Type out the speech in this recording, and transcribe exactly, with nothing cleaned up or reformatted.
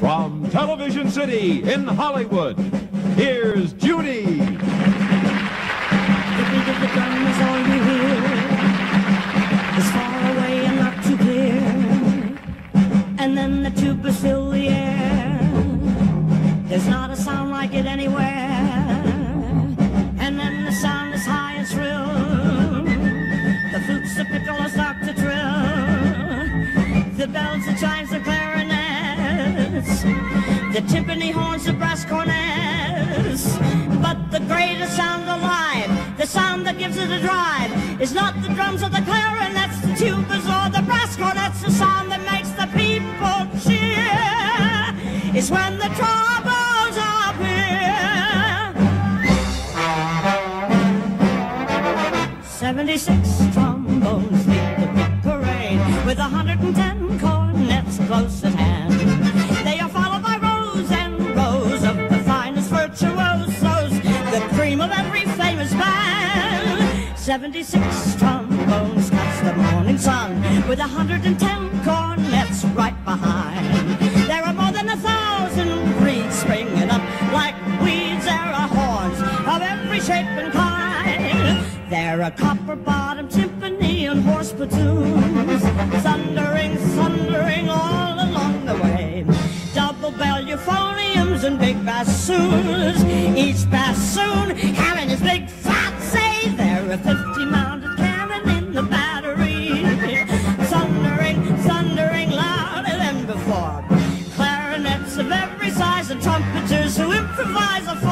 From Television City in Hollywood, here's Judy. The beat of the drum is all you hear. It's far away and not too clear. And then the tubas fill the air. There's not a sound like it anywhere. And then the sound is high and shrill. The flutes, the piccolo start to trill. The bells, the chimes, the clarinets. The timpani horns, the brass cornets. But the greatest sound alive, the sound that gives it a drive, is not the drums or the clarinets, the tubas or the brass cornets. The sound that makes the people cheer is when the trombones appear. Seventy-six trombones lead the big parade with one hundred ten cornets close at hand. They are followed by rows and rows of the finest virtuosos, the cream of every famous band. Seventy-six trombones catch the morning sun with one hundred ten cornets right behind. There are more than a thousand reeds springing up like weeds. There are horns of every shape and kind. There are copper-bottom timpani and horse platoons, thundering, thundering all along the way. Double bell euphoniums and big bassoons, each bassoon having his big fat say. There are fifty mounted cannon in the battery, thundering, thundering louder than before. Clarinets of every size and trumpeters who improvise a